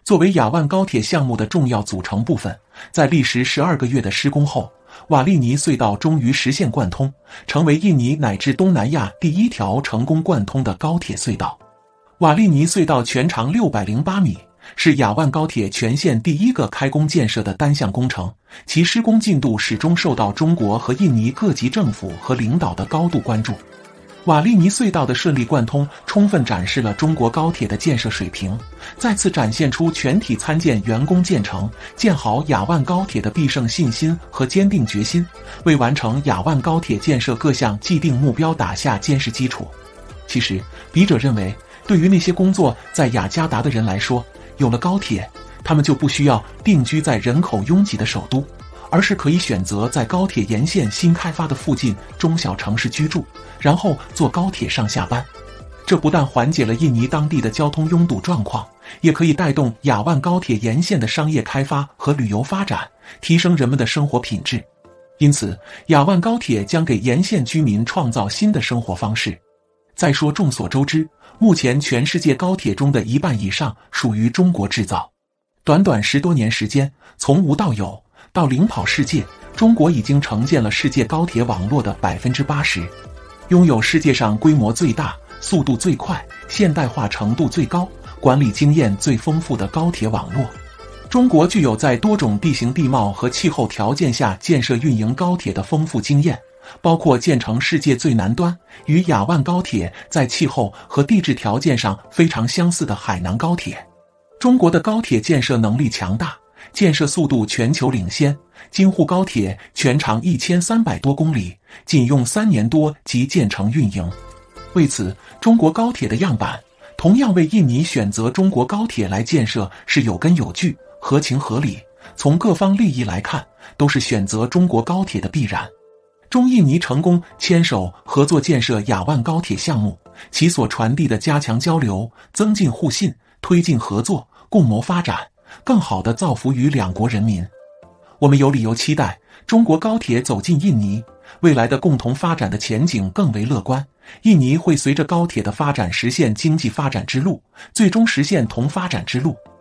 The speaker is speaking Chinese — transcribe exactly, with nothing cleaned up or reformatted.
作为雅万高铁项目的重要组成部分，在历时十二个月的施工后，瓦利尼隧道终于实现贯通，成为印尼乃至东南亚第一条成功贯通的高铁隧道。瓦利尼隧道全长六百零八米，是雅万高铁全线第一个开工建设的单项工程，其施工进度始终受到中国和印尼各级政府和领导的高度关注。瓦利尼隧道的顺利贯通，充分展示了中国高铁的建设水平，再次展现出全体参建员工建成、建好雅万高铁的必胜信心和坚定决心，为完成雅万高铁建设各项既定目标打下坚实基础。其实，笔者认为，对于那些工作在雅加达的人来说，有了高铁，他们就不需要定居在人口拥挤的首都，而是可以选择在高铁沿线新开发的附近中小城市居住，然后坐高铁上下班。这不但缓解了印尼当地的交通拥堵状况，也可以带动雅万高铁沿线的商业开发和旅游发展，提升人们的生活品质。因此，雅万高铁将给沿线居民创造新的生活方式。再说，众所周知，目前全世界高铁中的一半以上属于中国制造。短短十多年时间，从无到有，到领跑世界，中国已经承建了世界高铁网络的 百分之八十， 拥有世界上规模最大、速度最快、现代化程度最高、管理经验最丰富的高铁网络。中国具有在多种地形地貌和气候条件下建设运营高铁的丰富经验，包括建成世界最南端，与雅万高铁在气候和地质条件上非常相似的海南高铁。中国的高铁建设能力强大，建设速度全球领先，京沪高铁全长一千三百多公里，仅用三年多即建成运营。为此，中国高铁的样板同样为印尼选择中国高铁来建设是有根有据、合情合理，从各方利益来看，都是选择中国高铁的必然。中印尼成功牵手合作建设雅万高铁项目，其所传递的加强交流、增进互信、推进合作、共谋发展，更好地造福于两国人民。我们有理由期待中国高铁走进印尼，未来的共同发展的前景更为乐观。印尼会随着高铁的发展实现经济发展之路，最终实现同发展之路。